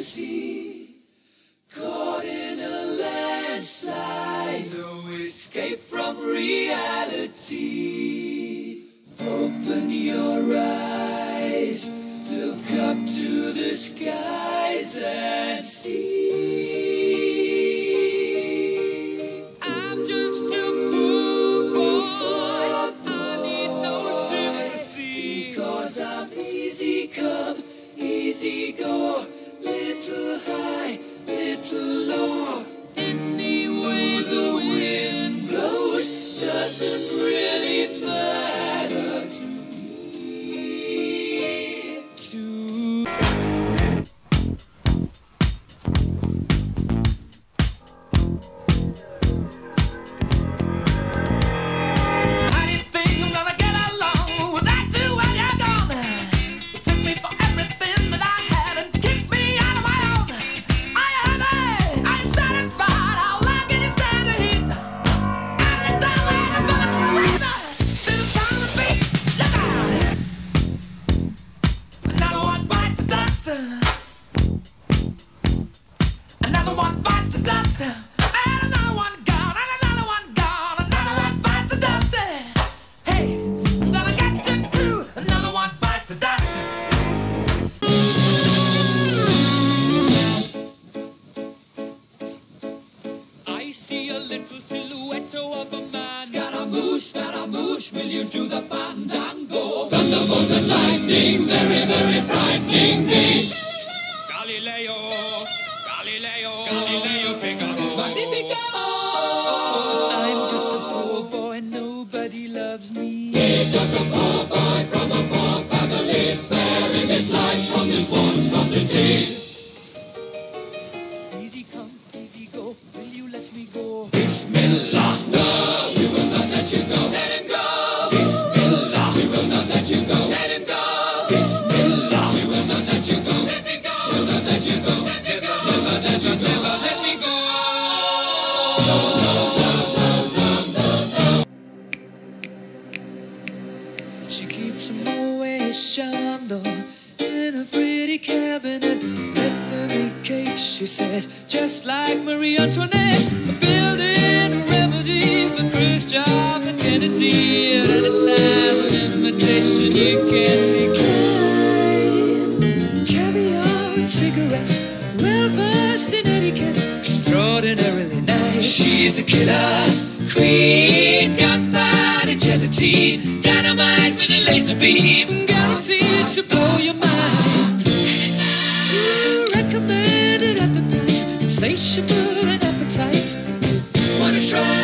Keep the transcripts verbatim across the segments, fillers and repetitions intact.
fantasy, caught in a landslide, no escape from reality. Open your eyes, look up to the skies and see. I'm just a poor boy, I need no sympathy, because I'm easy come, easy go, little high, little low. Any way the wind blows doesn't really matter to me. To I didn't think I'm gonna get along without you when you're gone. You took me for everything that I had and kicked me out of my own. Are you happy? Are you satisfied? How long can you stand the heat? Out of the door and the bullets razor. Still trying to beat. Look out! Another one bites the dust. Another one bites the dust. And another one gone. And another one gone. Another one bites the dust. Hey, I'm gonna get you too. Another one bites the dust. I see a little silhouette of a man. Scaramouche, Scaramouche, will you do the fandango? Thunderbolts and lightning, very, very frightening me. Galileo, Galileo, Galileo Figaro. Magnifico! I'm just a poor boy, nobody loves me. He's just a poor boy from a poor family, sparing his life from this monstrosity. Easy come, easy go, will you let me go? Bismillah, no, we will not let you go. Let him go! Bismillah, we will not let you go. Let him go! Bismillah, we will not let you go. Let me go! We'll not let you go. Let me go! We'll not let you go. Let me go! No, no, no, no, no, no, no. She keeps a Moet Chandon in a pretty cabinet. Bethany cake, she says, just like Marie Antoinette. A building a remedy for Khrushchev and Kennedy. At any time, an imitation you can't decline. Caviar and cigarettes, well versed in etiquette, extraordinarily nice. She's a killer queen, gunpowder gelatine, dynamite with a laser beam, guaranteed to blow your mind. You recommended at the price, insatiable and appetite. Wanna try?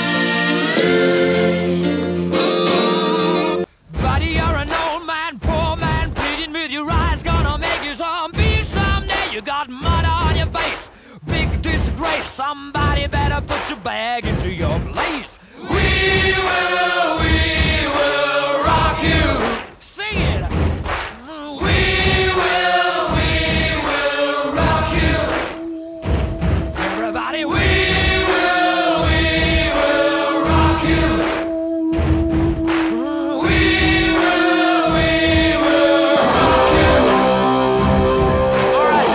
Buddy, you're an old man, poor man, pleading with your eyes, gonna make you zombie someday. You got mud on your face, big disgrace. Somebody better put your bag into your place. We will, we will rock you. Sing it. We will, we will rock you. Everybody, we will, we will rock you. We will, we will rock you. All right.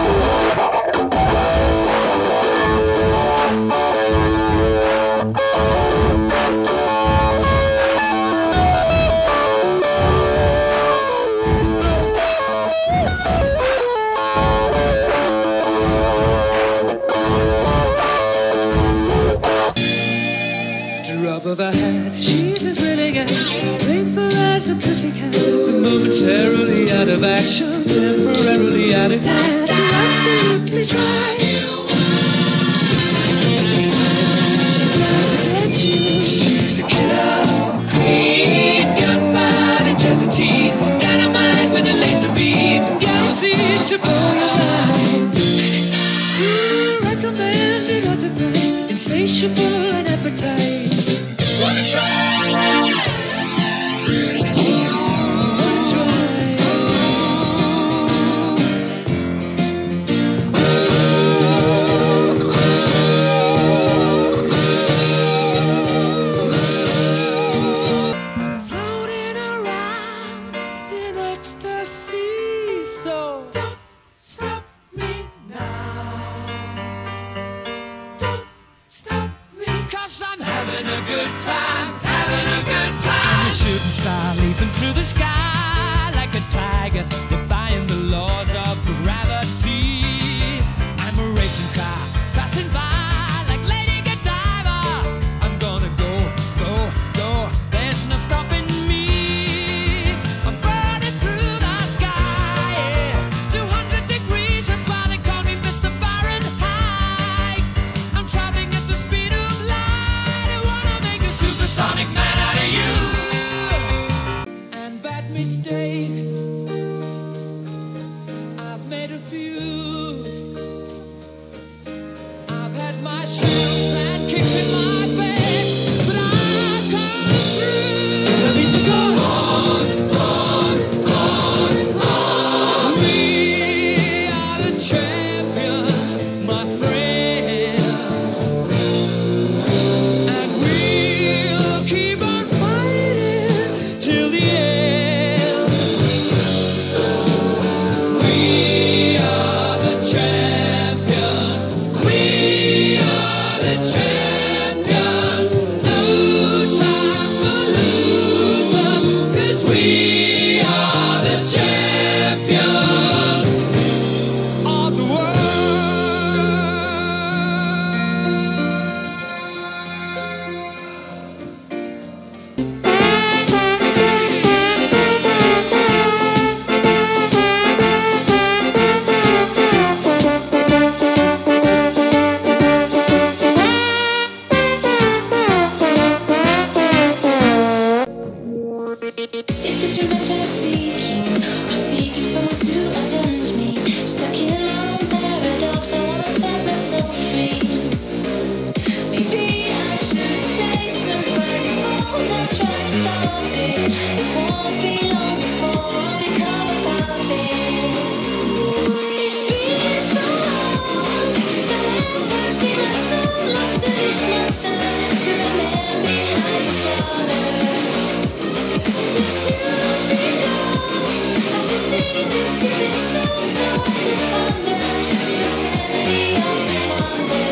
Drop of a hat, she's as willing as playful as the pussycat. Momentarily out of action, temporarily out of class. So absolutely try. She's out to get you. She's a killer queen, gunpowder gelatine, dynamite with a laser beam, guaranteed to blow your mind. You recommended at the price, insatiable and appetite. Wanna try? Wanna try? I'm floating around in ecstasy, so don't stop me now. stop me, 'cause I'm having a good time, having a good time. I'm a shooting star leaping through the sky like a tiger, defying the laws of gravity. I'm a racing car passing by like Lady Godiva. I'm gonna go, go, go, there's no stopping me. I'm burning through the sky, yeah. two hundred degrees, that's why they call me Mister Fahrenheit. I'm traveling at the speed of light. I wanna make a supersonic man out of you. And bad mistakes, I've made a few. I've had my shields and kicks in my face, but I've come through. I need to go on, on, on, on. We are the champions, my friends, and we'll keep on fighting till the end. We are the champions. We are the champions. No time for losers, 'cause we are the champions of the world. Is this revenge I'm seeking, or seeking someone to avenge me? Stuck in my own paradox, I wanna set myself free. Maybe I should chase somebody fall and try to stop it. It won't be long before I'll become a puppet. It's been so long since the last I've seen my soul lost to this monster, to the man behind the slaughter. Since you've been gone, I've been singing this to this song so I could ponder the sanity of the wonder.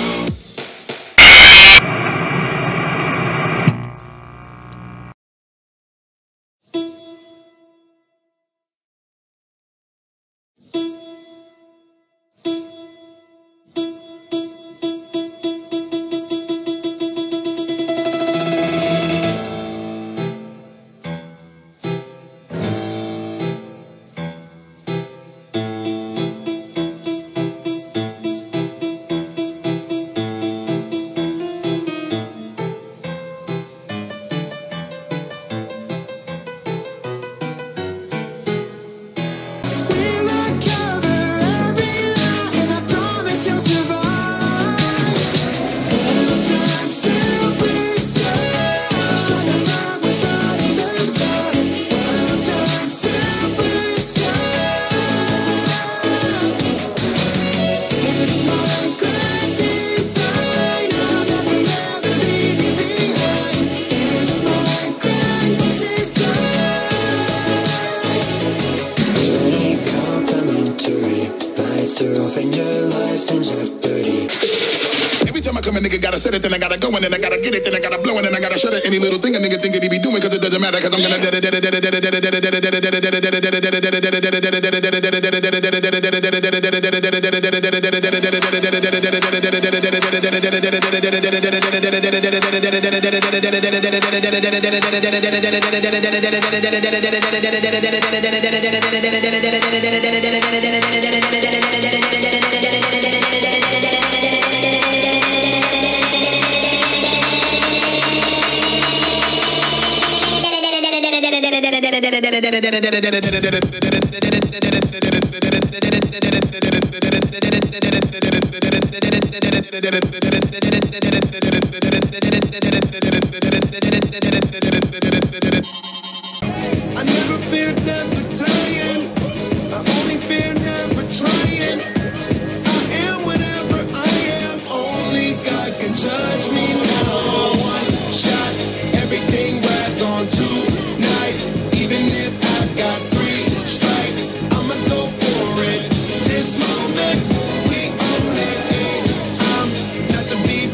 Every time I come, a nigga gotta set it, then I gotta go, and then I gotta get it, then I gotta blow, and then I gotta shut it. Any little thing a nigga think that he be doing, cause it doesn't matter, cause I'm gonna. I never fear death or dying. I only fear never trying. I am whatever I am. Only God can judge me now. One shot, everything rides on tonight. Even if I've got three strikes, I'ma go for it. This moment, we own it. I'm not to be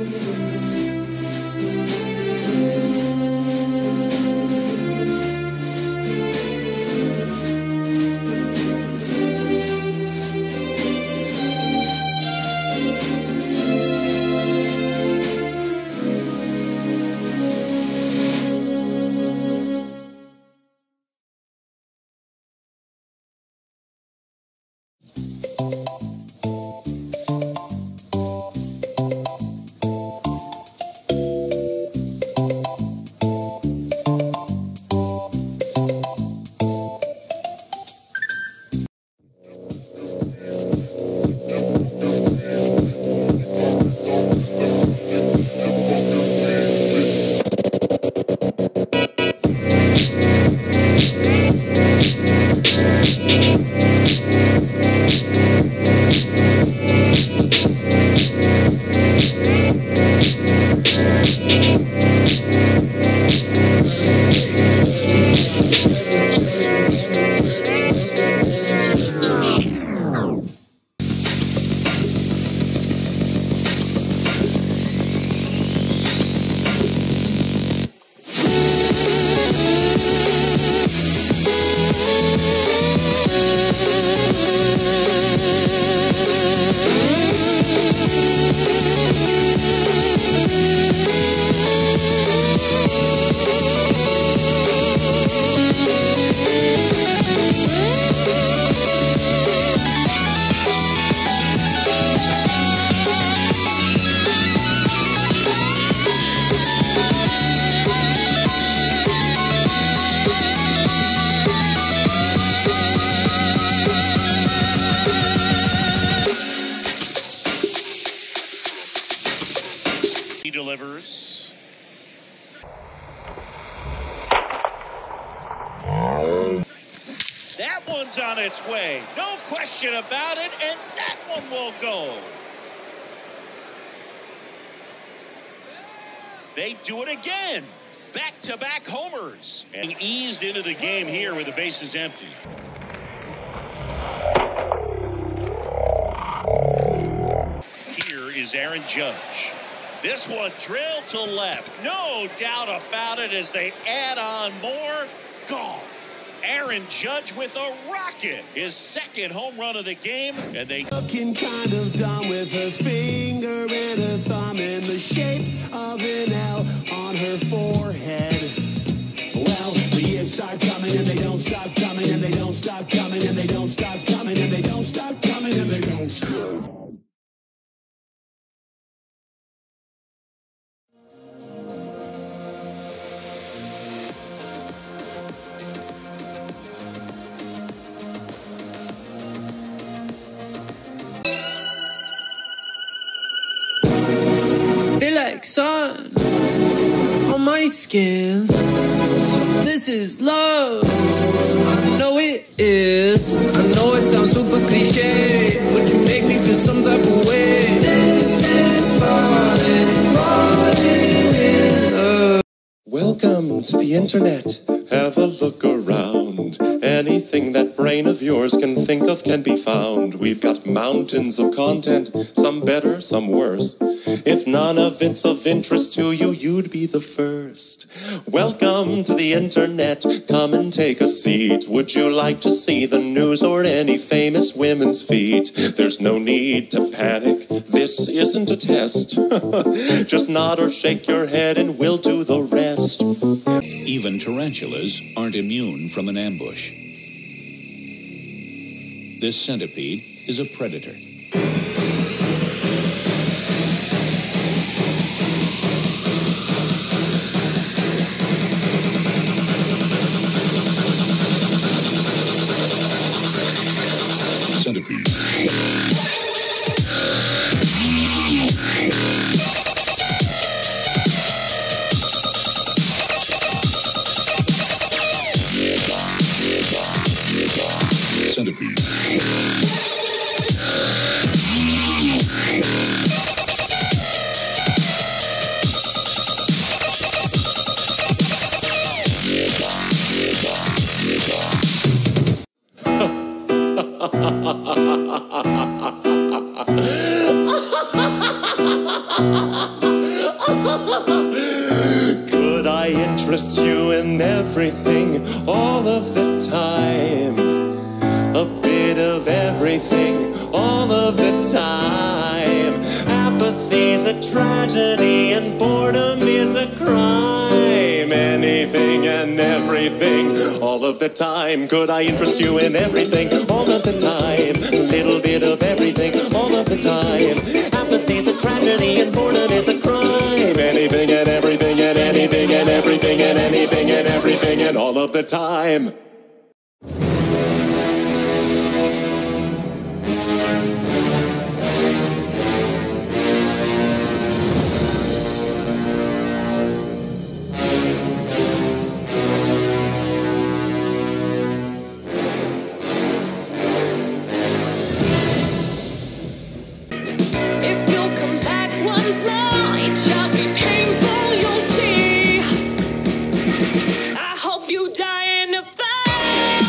delivers. That one's on its way. No question about it, and that one will go. They do it again. Back-to-back homers. And eased into the game here with the bases empty. Here is Aaron Judge. This one drilled to left. No doubt about it as they add on more. Gone. Aaron Judge with a rocket. His second home run of the game. And they looking kind of dumb with her finger and her thumb in the shape of an L on her forehead. Well, the years start coming and they don't stop coming and they don't stop coming and they don't stop coming and they don't stop coming and they don't stop. Feel like sun on my skin. So this is love. I know it is. I know it sounds super cliche, but you make me feel some type of way. This is falling, falling in love. Welcome to the internet. Have a look around. Anything that brain of yours can think of can be found. We've got mountains of content, some better, some worse. If none of it's of interest to you, you'd be the first. Welcome to the internet. Come and take a seat. Would you like to see the news or any famous women's feet? There's no need to panic. This isn't a test. Just nod or shake your head and we'll do the rest. Even tarantulas aren't immune from an ambush. This centipede is a predator. Centipede. Centipede. Ha ha ha ha ha ha ha. interest you in everything all of the time. A bit of everything all of the time. Apathy's a tragedy and boredom is a crime. Anything and everything all of the time. Could I interest you in everything all of the time? A little bit of everything all of the time. Apathy's a tragedy and boredom is a crime. Anything and everything and anything and everything and anything and everything and all of the time. If you'll come back once more, it shall be painful, you'll see. I hope you die in a fire.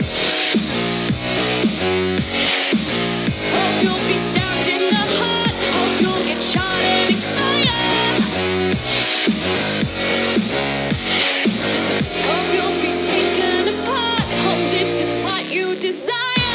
Hope you'll be stabbed in the heart. Hope you'll get shot and expire. Hope you'll be taken apart. Hope this is what you desire.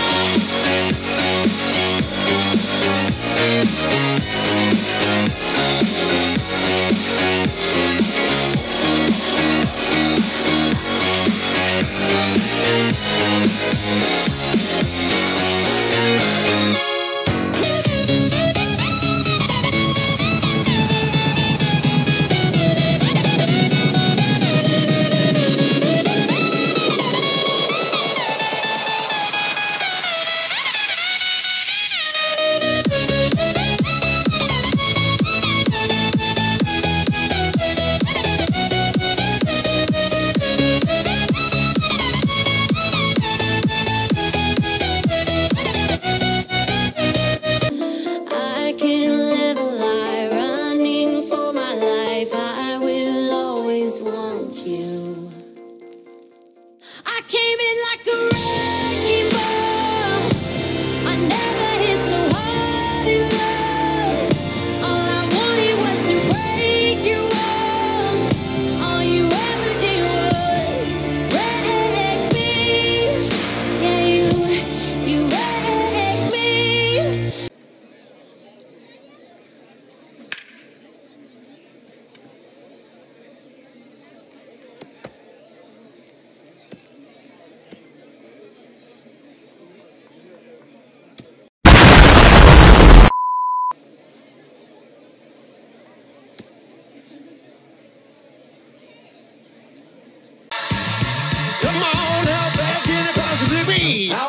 How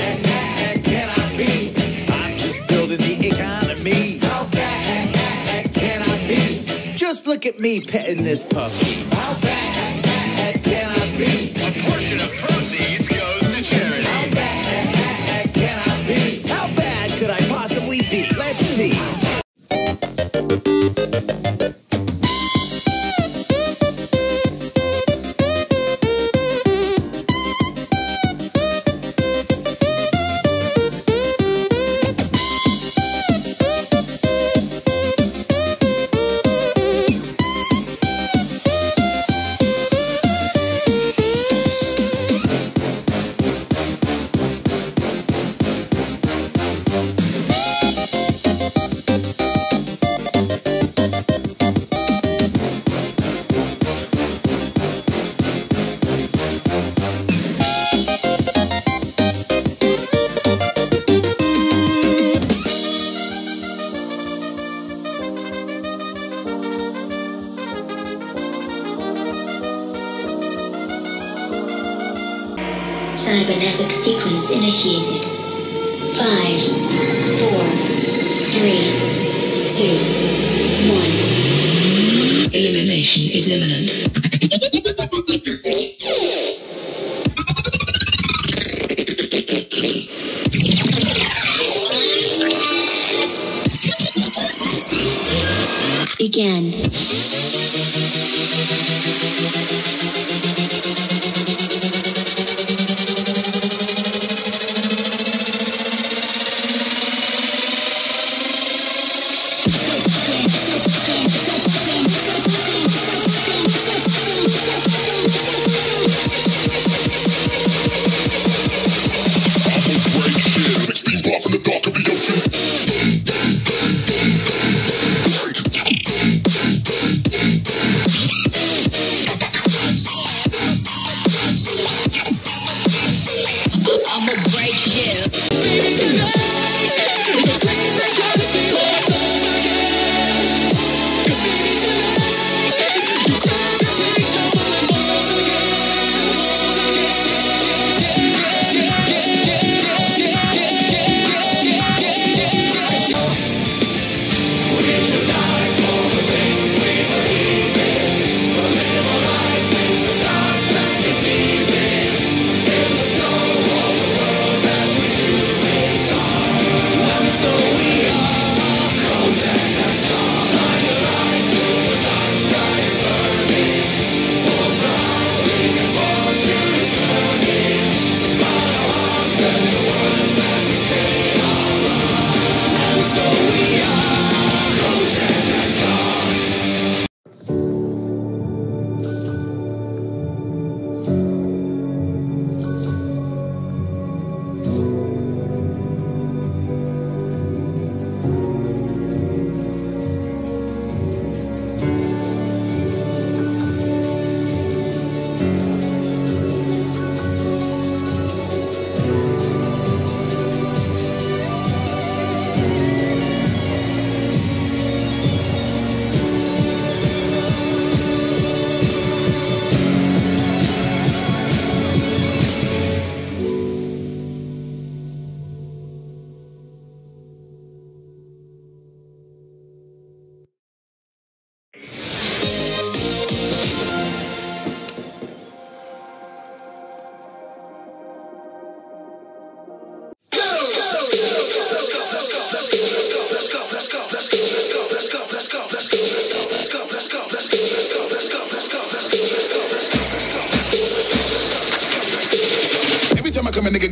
bad can I be? I'm just building the economy. How bad can I be? Just look at me petting this puppy. How bad can I be? A portion of proceeds goes to charity. How bad can I be? How bad could I possibly be? Let's see. Cybernetic sequence initiated. Five, four, three, two, one. Elimination is imminent. Begin.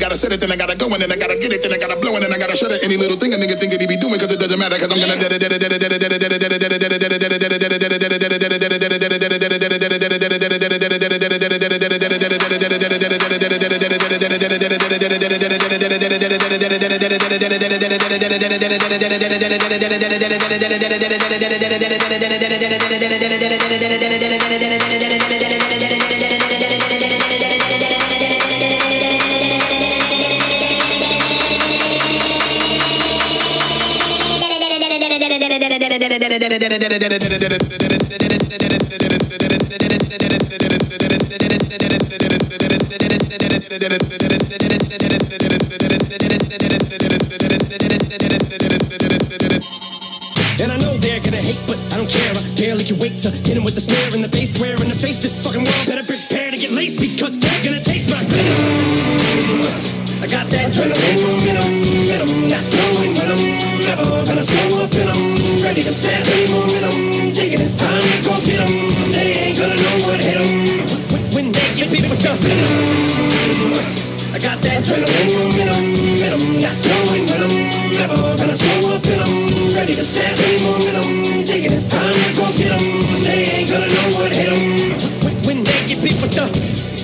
gotta set it, then I gotta go, and then I gotta get it, then I gotta blow, and then I gotta shut it. Any little thing a nigga think that he be doing, cause it doesn't matter, cause I'm gonna And I know they're gonna hate, but I don't care. I barely can wait to hit him with the snare and the bass. Swear in the face, this fucking world better prepare to get laced, because they're gonna taste my venom. I got that adrenaline momentum, momentum, not going with them. Never gonna slow up in them. Ready to snap any momentum. Thinking it's time to go get them. They ain't gonna know what hit them. When they get beat with the venom. I got that adrenaline momentum, momentum, not going with them. Never gonna slow up in them. Ready to snap any momentum. Thinking it's time to go get them. They ain't gonna know what hit them. When they get beat with the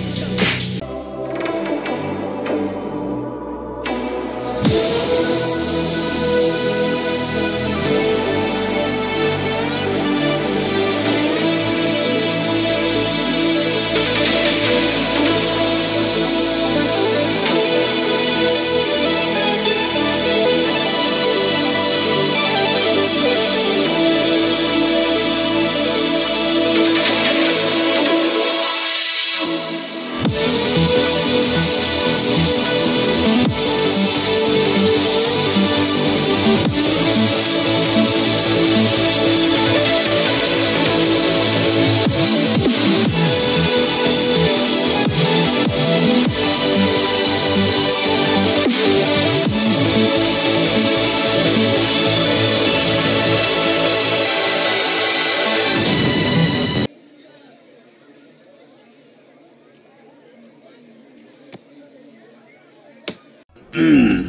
Mm.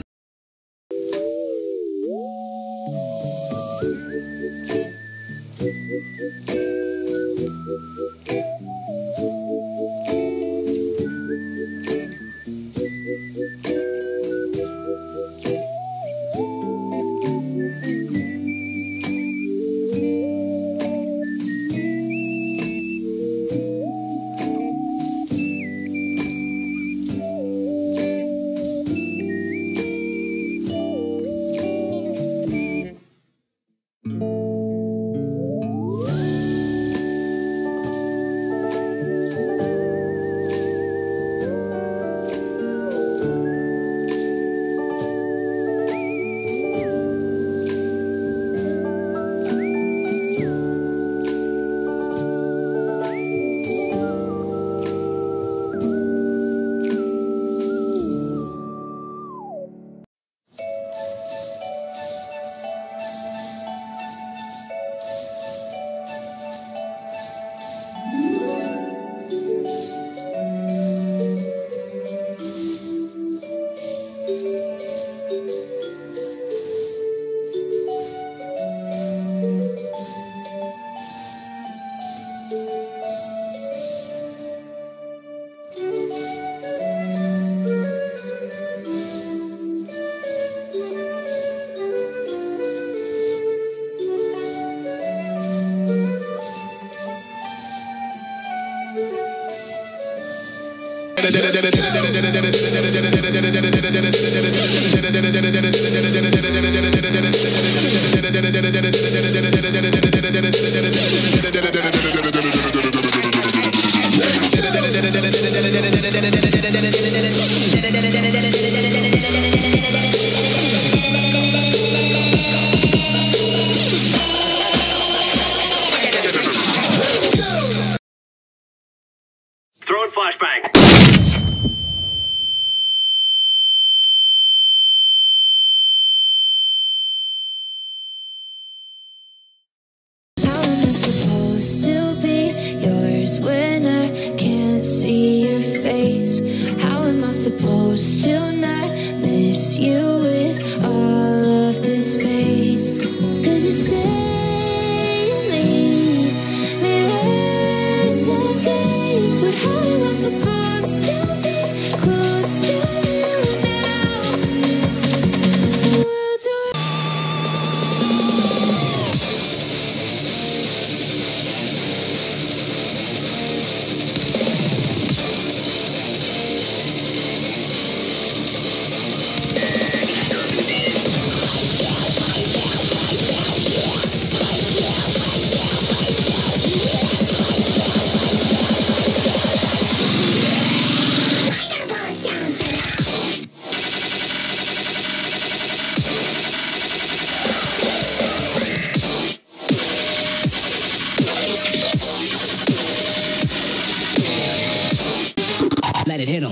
Throwing flashbang. get hit on.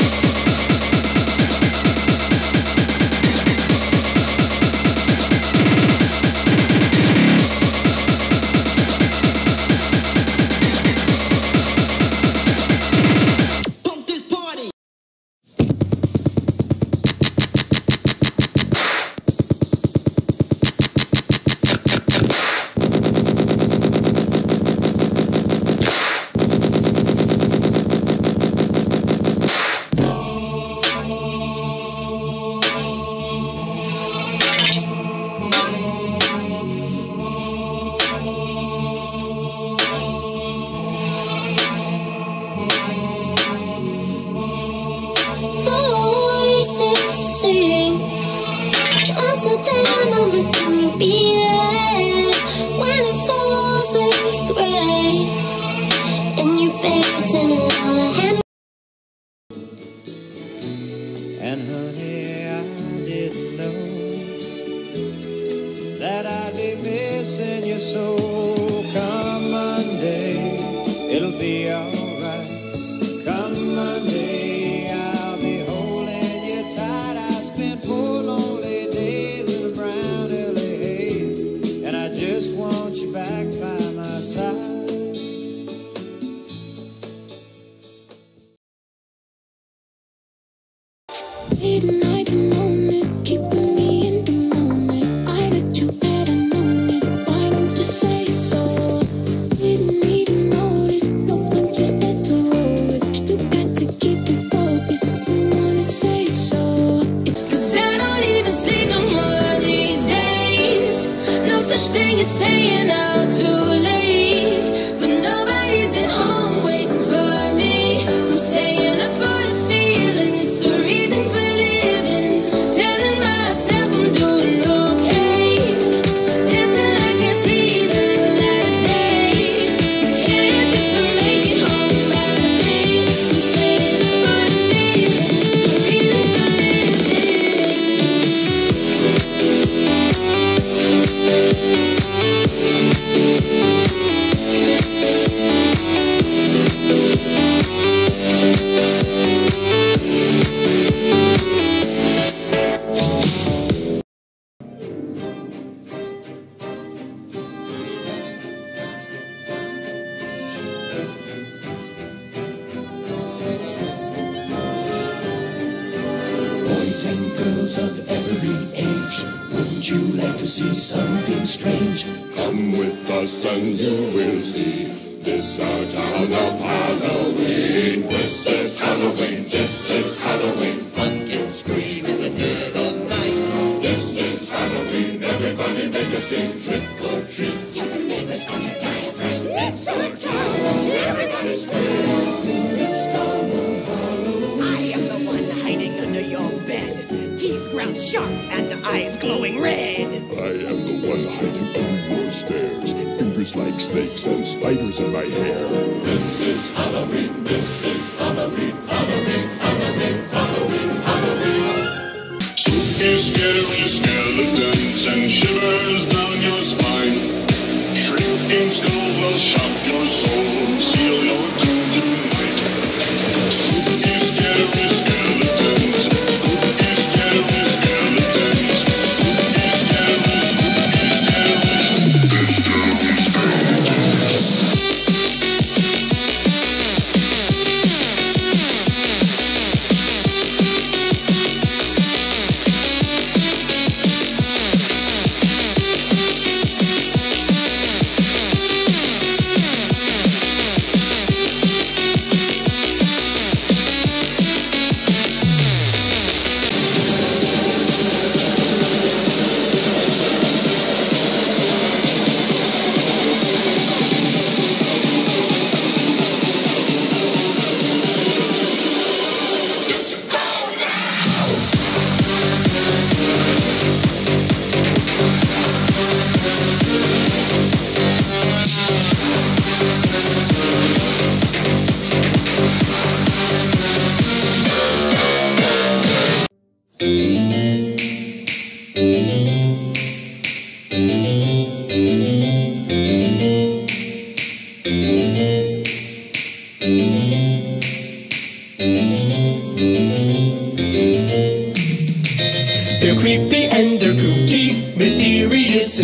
And honey, I didn't know that I'd be missing you so. Come Monday, it'll be alright. Come Monday, I'll be holding you tight. I spent four lonely days in the brown L A haze, and I just want you back by my side. Late night and moment, keeping me in the moment. I got you better known it. Why don't you say so? Didn't even notice. No one just had to roll with. You got to keep it focused. You wanna say so? Cause I don't even sleep no more these days. No such thing as staying out too late. But nobody's at home waiting for me. I'm staying up for the feeling. It's the reason for boys and girls of every age, wouldn't you like to see something strange? Come with us and you will see. This our town of Halloween. This is Halloween. This is Halloween. Pumpkins scream in the dead of night. This is Halloween. Everybody make a scene. Trick or treat. Tell the neighbors gonna die of rain. It's our town. Everybody scream. This town of Halloween. I am the one hiding under your bed. Teeth ground sharp and eyes glowing red. I am the one hiding under your stairs. Fingers like snakes and spiders in my hair. This is Halloween. This is Halloween. Halloween. Halloween. Halloween. Halloween. Spooky, scary skeletons and shivers down your spine. Shrinking skulls will shock your soul and seal your doom tonight. Spooky, scary skeletons. Spooky, scary skeletons. Spooky, scary, spooky, scary, spooky, scary skeletons.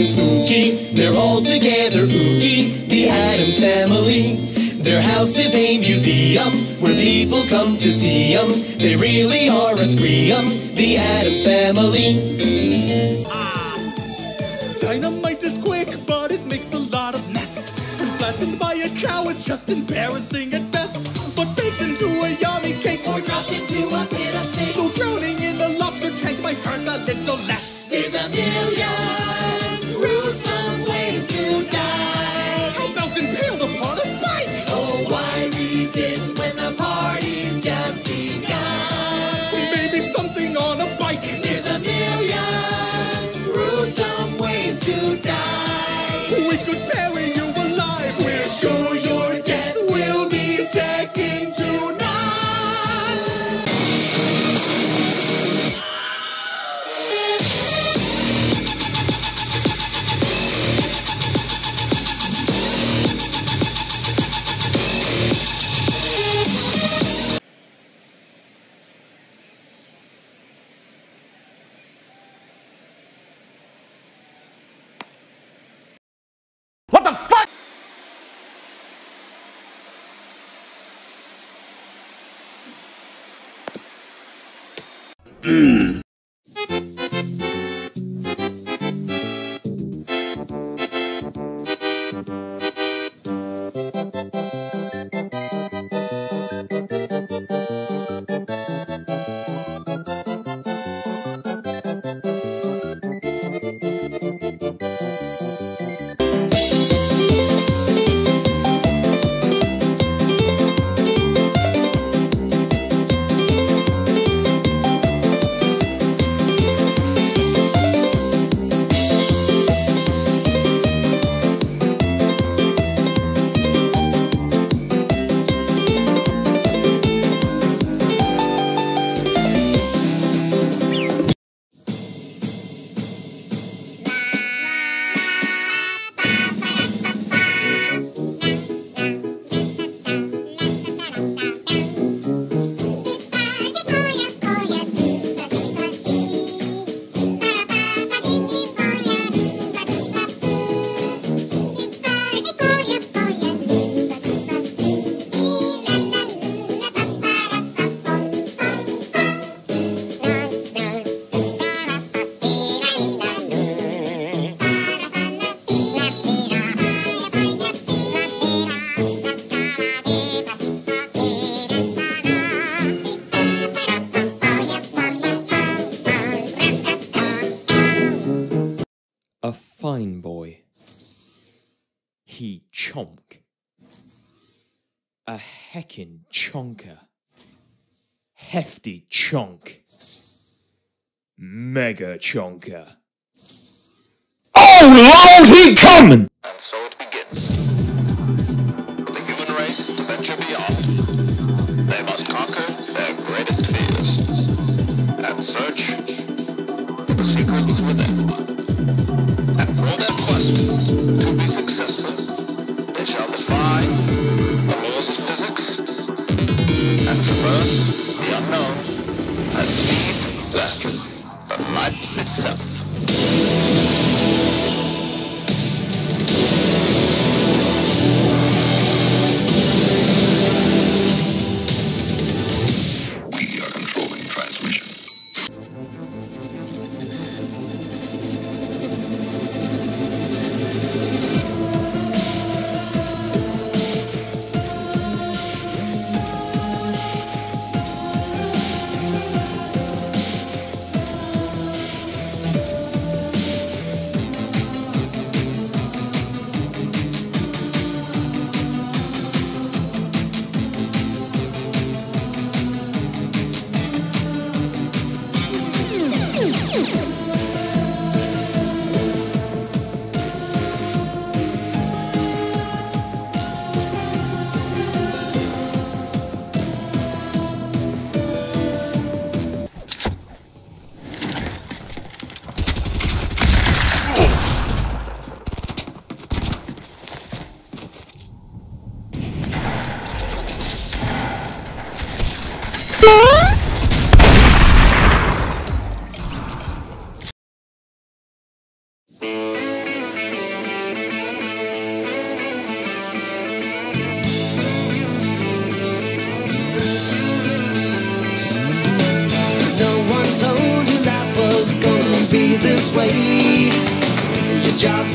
spooky. They're all together ooky, the Addams Family. Their house is a museum where people come to see them. They really are a scream, the Addams Family. Dynamite is quick, but it makes a lot of mess. When flattened by a cow, it's just embarrassing at best. But baked into a yummy cake or dropped into a pit of steak, go drowning in a lobster tank might hurt a little less. There's a million gruesome ways to die. How about impaled upon a spike? Oh, why resist when the party's just begun? Maybe something on a bike. There's a million gruesome ways to die. We could bury you alive. We're sure your death will be second to none. What the fuck? Mm. A fine boy. He chonk. A heckin' chonker. Hefty chonk. Mega chonker. Oh Lord, he coming! And so it begins. The human race to venture beyond. They must conquer their greatest fears and search for the secrets within. And for their quest to be successful, they shall defy the laws of physics and traverse the unknown at speed faster than light itself. We are controlling transmission.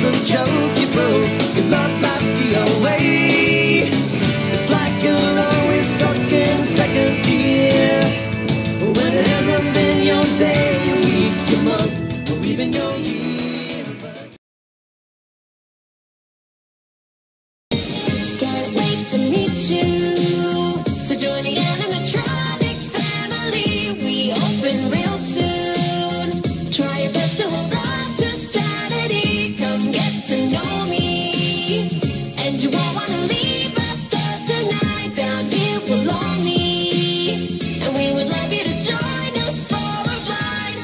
a joke you broke. Your love life's key away. It's like you're always stuck in second gear, when it hasn't been your day, your week, your month, or even your year. Can't wait to meet you. So join the animatronic family. We open real soon. Try your best to hold on to sanity. Come get to know me, and you won't want to leave after tonight. Down here we'll all meet, and we would love you to join us for a ride.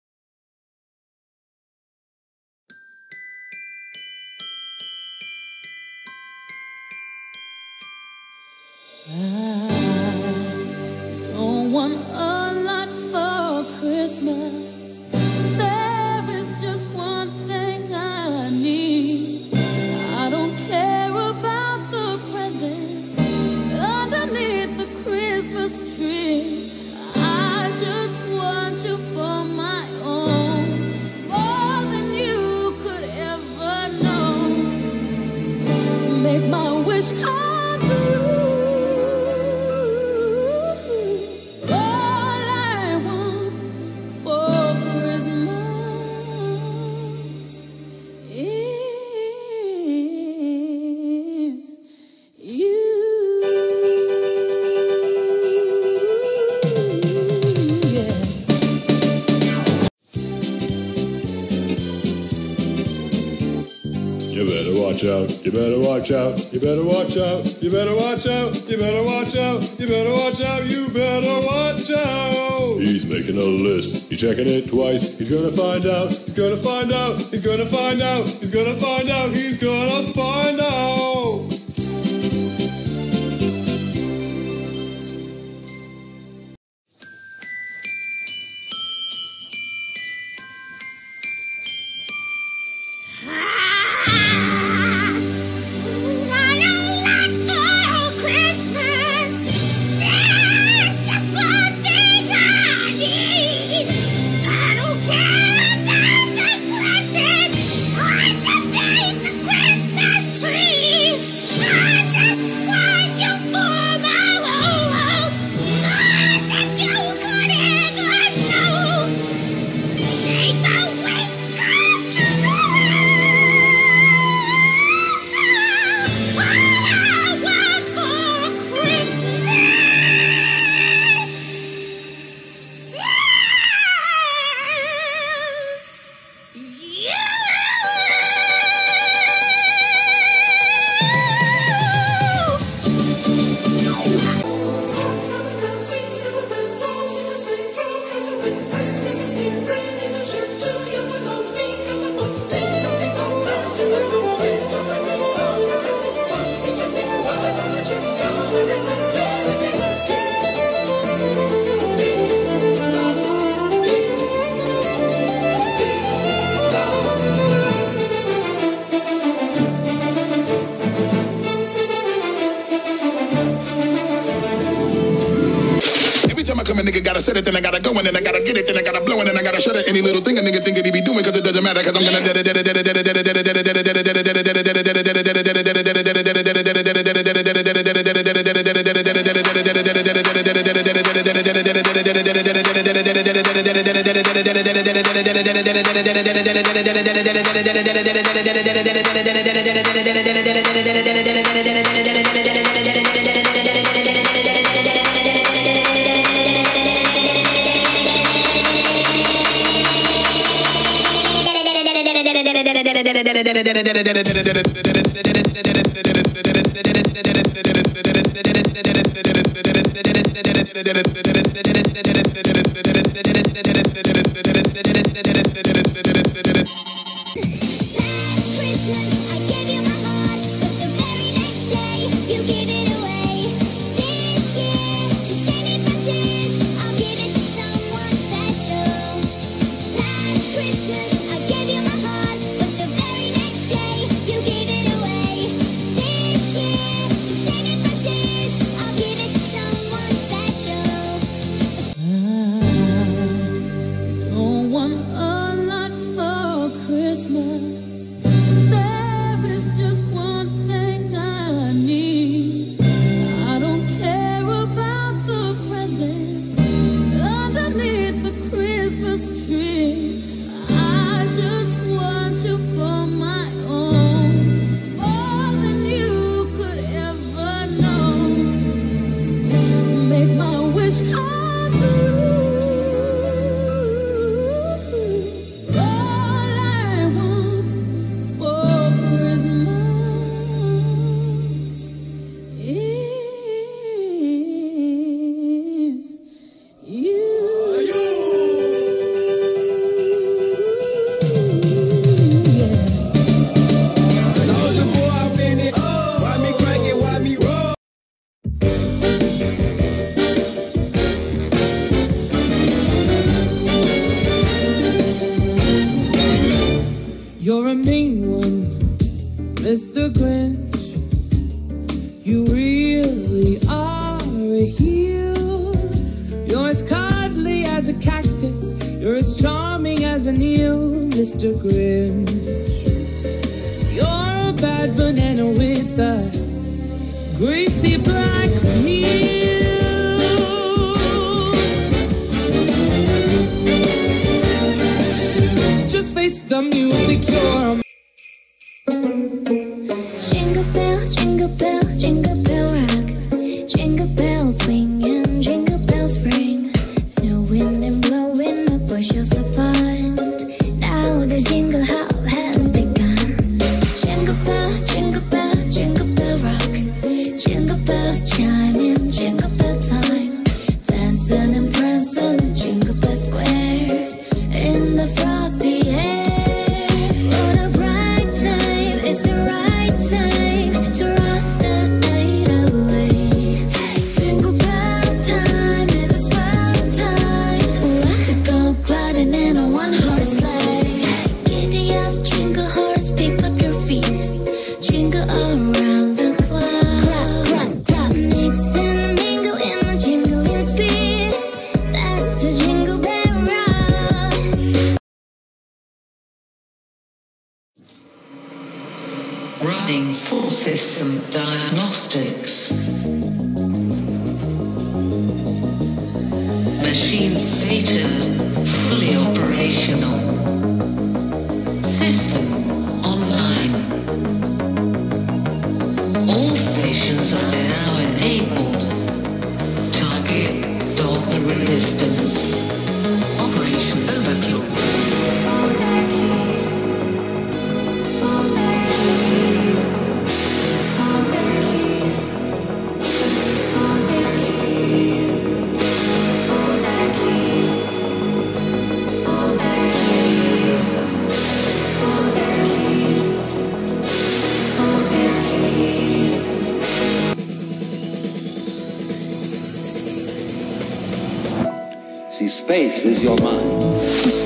I don't want a lot for Christmas. There is just one thing I need. I don't care about the presents underneath the Christmas tree. I just want you for my own, more than you could ever know. Make my wish come true. All I want for Christmas is you. Yeah. You better watch out, you better watch out, you better watch out, you better watch out, you better watch out, you better watch out, you better watch out. He's making a list, he's checking it twice, he's gonna find out, he's gonna find out, he's gonna find out, he's gonna find out, he's gonna find out. Nigga gotta set it, then I gotta go, and then I gotta get it, then I gotta blow, and then I gotta shut it. Any little thing a nigga think it he be doing, cause it doesn't matter, cause I'm gonna Don't want a lot for Christmas. Mister Grinch, you really are a heel. You're as cuddly as a cactus, you're as charming as an eel, Mister Grinch. You're a bad banana with a greasy black heel. Just face the music, you're a Jingle bells, jingle bells, jingle bell rock. Jingle bells swinging, jingle bells ring. Snowing and blowing up bushels of fun. Now the jingle hop has begun. Jingle bells, jingle bells, jingle bell rock. Jingle bells chiming, jingle bell time. Dancing and prancing in Jingle Bell Square. In the frosty air. What a bright time, it's the right time to rock the night away. Jingle bell time is a swell time to go gliding in a one-horse sleigh. Giddy up, jingle horse, pick up your feet. Jingle around the clock. Clap, clap, clap. Mix and mingle in a jingle your feet. That's the Jingle Bell Rock. Running full system diagnostics. Machine status fully operational. System online. All stations are now enabled. Target dog the resistance. Operation Overkill. See, space is your mind.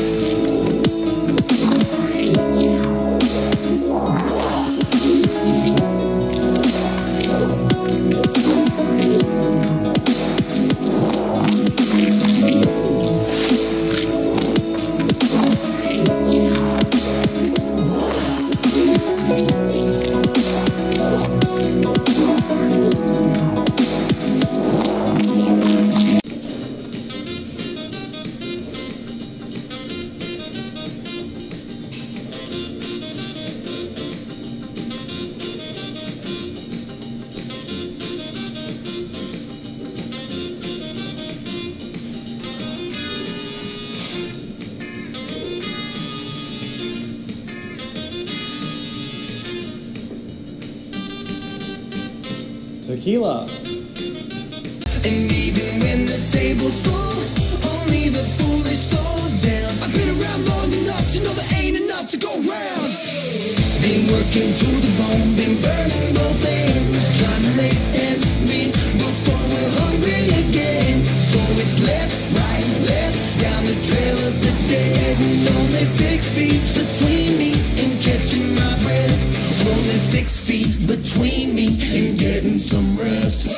Tequila. And even when the table's full, only the foolish slow down. I've been around long enough to know there ain't enough to go round. Been working to the bone, been burning both ends, trying to make ends meet before we're hungry again. So it's left, right, left, down the trail of the dead. And only six feet between me and catching my breath. Only six feet between me and getting some rest.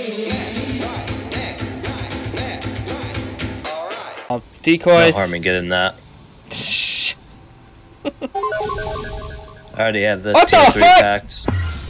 Decoys. No harm in getting that. I already have this. What the fuck? Packed.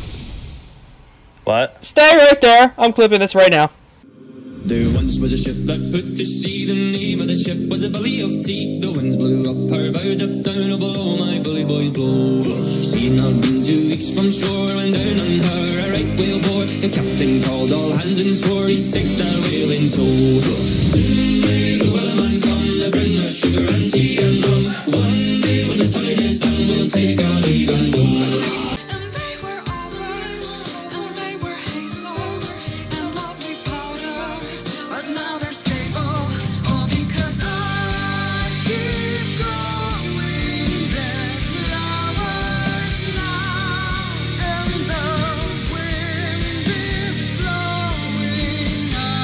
What? Stay right there. I'm clipping this right now. There once was a ship that put to sea. The name of the ship was a Billy of Tea. The winds blew up her bow, up down below my bully boys blow. Seen her been two weeks from shore, and down on her a right whale bore. The captain called all hands and swore he'd take that whale in tow. Soon may the wellerman come to bring us sugar and tea and rum. One day when the tide is done, we'll take our leave and go. Blowing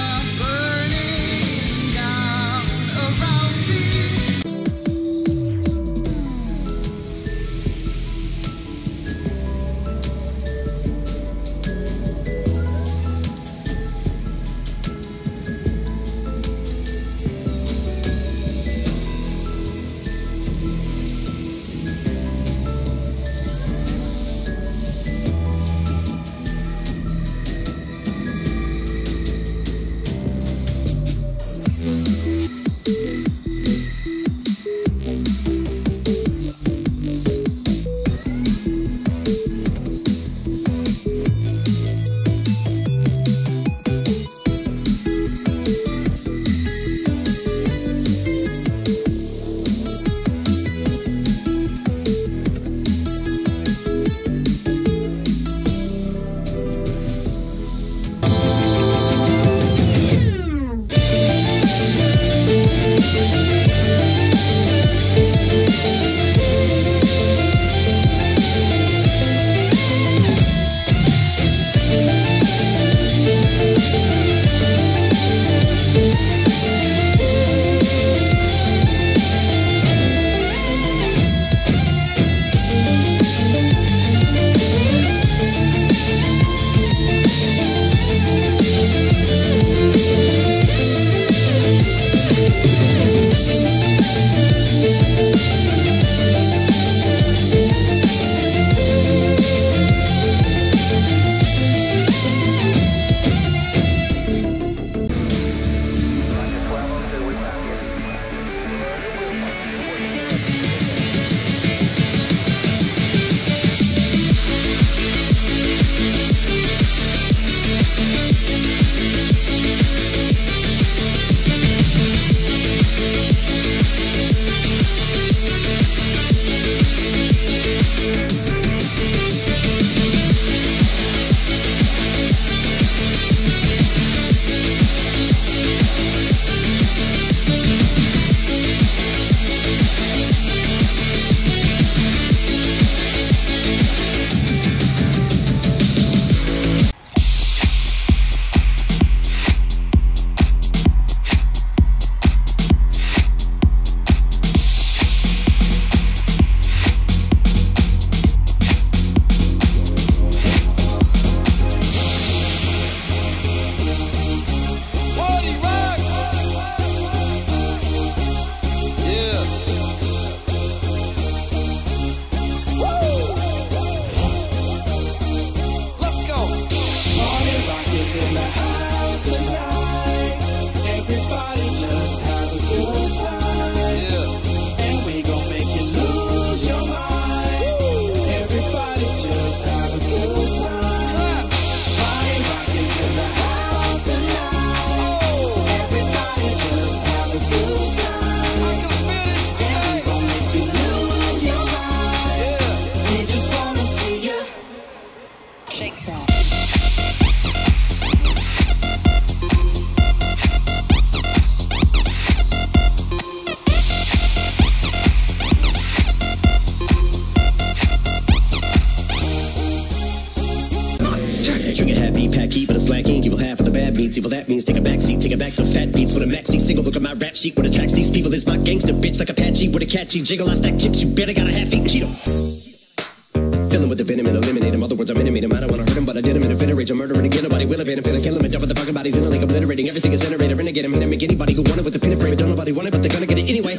trigger happy, pack heat, but it's black ink. Evil half of the bad means, evil that means take a backseat, take it back to fat beats with a maxi single. Look at my rap sheet, what attracts these people is my gangster bitch like Apache with a catchy jiggle. I stack chips, you better got a half eat Cheeto. Filling with the venom and eliminate him. Other words, I'm intimate him. I don't wanna hurt him, but I did him in a fit of rage. I'm murdering again, nobody will evade him. Finna kill him and dump the fucking bodies in a lake, obliterating everything is generator. Renegade him, hit him, make anybody who want it with the pin and frame it. Don't nobody want it, but they're gonna get it anyway.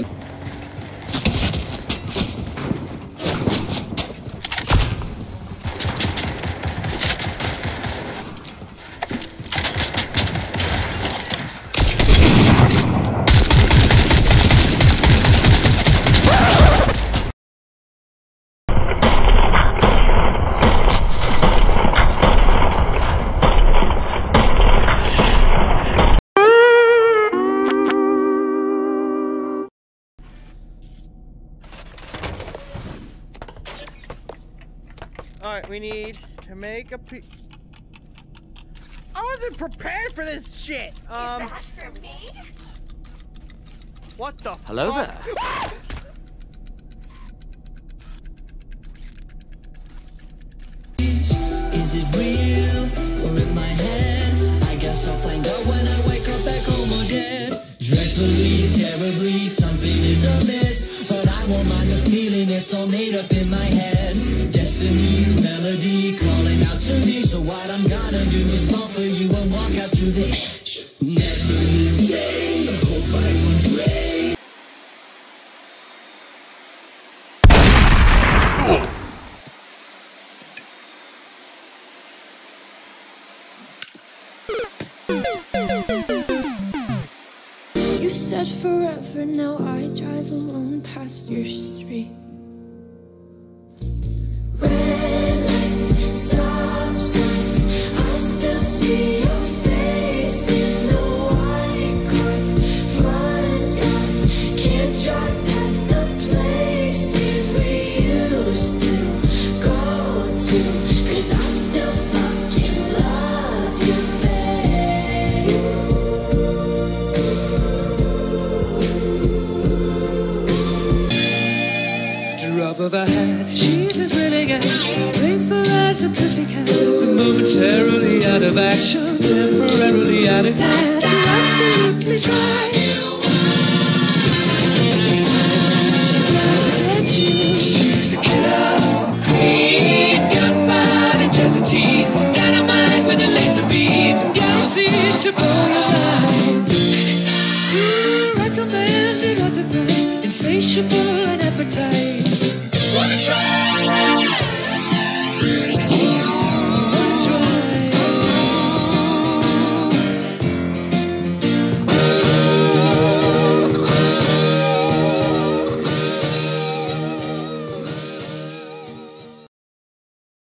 Alright, we need to make a pe- I wasn't prepared for this shit! Um... Is that for me? What the Hello fuck? there. Ah! Is it real or in my head? I guess I'll find out when I wake up back home or dead. Dreadfully, terribly, something is amiss, but I won't mind the feeling, it's all made up in my head. Destiny's melody calling out to me, so what I'm gonna do is fall for you and walk out to the edge. Never the same, the hope I portray. You said forever, now I drive alone past your street. Red lights, stop signs, I still see your face in the white cars, front yards. Can't drive past the places we used to go to, 'cause I still fucking love you, babe. Drop of a hat, she's as willing as playful as the pussycat, but momentarily out of action, temporarily out of gas. You're absolutely right. She's out to get you. She's a killer queen, gunpowder gelatine, dynamite with a laser beam, guaranteed to blow your mind. You recommended other brands, insatiable and appetite. Wanna try?